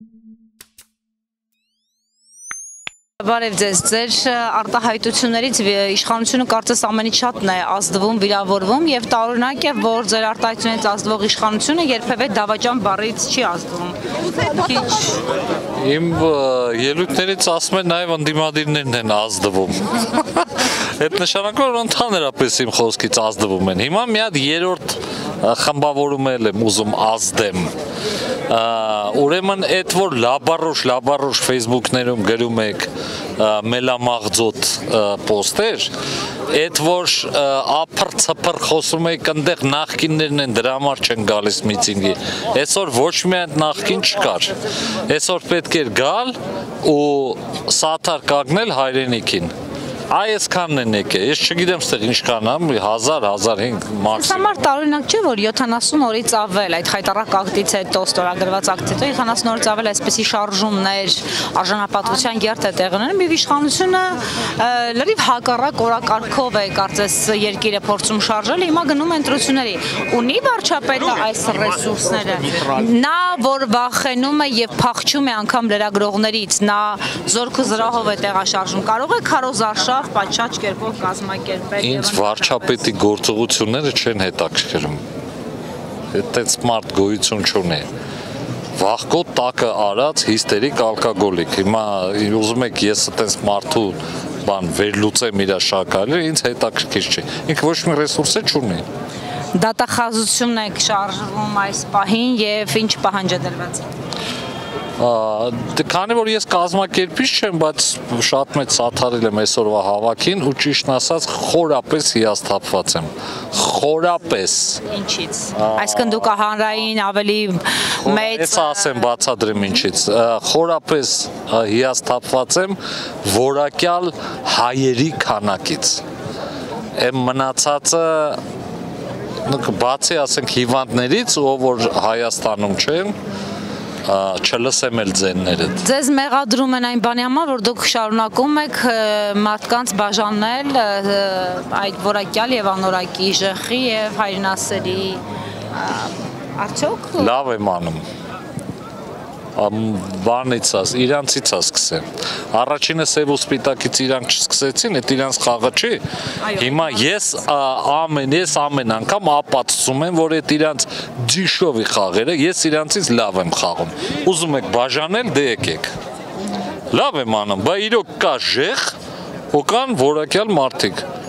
Բարև ձեզ, ձեր արտահայտություններից իշխանությունը կարծես ամենից շատն է ազդվում, վիրավորվում եւ տարօրինակ է, որ ձեր արտահայտությունից ազդվող իշխանությունը երբևէ դավաճան բառից չի ազդվում։ Իմ ելույթներից ասում են նաև ընդդիմադիրներն են ազդվում։ Այդ նշանակում որ ընդհանրապես իմ խոսքից ազդվում են։ Հիմա մի հատ երրորդ խմբավորում եմ ուզում ազդեմ։ Ուրեմն այդ որ լաբարոշ Facebook-ներում գրում եք մելամաղձոտ պոստեր, այդ որ ափր-ցփր խոսում եք այնտեղ նախկիններն են դրա համար չեն գալիս միտինգի։ Այսօր ոչ միայն նախկին չկար։ Այսօր պետք էր գալ ու սաթար կանգնել հայրենիքին։ Այսքանն են եկել, ես չգիտեմ ստեղ ինչքան է, 1000, 1500 մաքսիմում։ Համար տարօրինակ չէ, որ 70 օրից ավել այդ խայտառակ ակտից հետո, ստորագրված ակտից հետո 70 օրից ավել այսպիսի շարժումներ, արժանապատվության գերտ է տեղի ունենում, եւ իշխանությունը լրիվ հակառակ օրակարգով է կարծես երկիրը փորձում շարժել, հիմա գնում է ընտրությունների։ Ունի վարչապետը այս ռեսուրսները։ Նա որ վախենում է եւ փախչում է անգամ լրագրողներից, նա զորք ու զրահով է տեղաշարժում, կարող է քարոզարշավ պատշաճ կերպով կազմակերպել։ Ինձ վարչապետի գործողությունները չեն հետաքրքրում։ Այդպես մարդ գոյություն չունի։ Վախկոտ տակը արած հիստերիկ ալկոգոլիկ։ Հիմա ուզում եք ես այդպես մարդու բան վերլուծեմ իր շակալը, ինձ հետաքրքիր չի։ Ինքը ոչ մի ռեսուրս չունի։ Դատախազությունն է շարժվում այս պահին եւ ինչ պահանջ է դրված։ Քանի որ ես կազմակերպիչ չեմ, բայց շատ մեծ սաթարել եմ այսօրվա հավաքին ու ճիշտն ասած խորապես հիասթափված եմ։ Խորապես։ Ինչից։ Այսինքն դուք հանրային ավելի մեծ Ես ասեմ բացատրեմ ինչից։ Խորապես հիասթափված եմ որակյալ հայերի քանակից։ Եմ մնացածը բացի ասենք հիվանդներից, ով որ Հայաստանում չեն, չլսեմ էլ ձեններդ։ Ձեզ մեղադրում են այն բանի համար, որ դուք շարունակում եք մարդկանց բաժանել այդ որակյալ եւ անորակի ժխի եւ հայրենասերի արդյոք։ Լավ եմ անում։ Բանից իրանցից սկսեմ։ Առաջինը սև ու սպիտակից իրանք չսկսեցին, այդ իրանց խաղը չի։ Հիմա ես ամեն անգամ ապացուցում եմ, որ այդ իրանց դիշովի խաղերը ես իրանցից լավ եմ խաղում։ Ուզում եք բաժանել, դե եկեք։ Լավ եմ անում, բայց իրոք կա ժեղ ու կան որակյալ մարդիկ։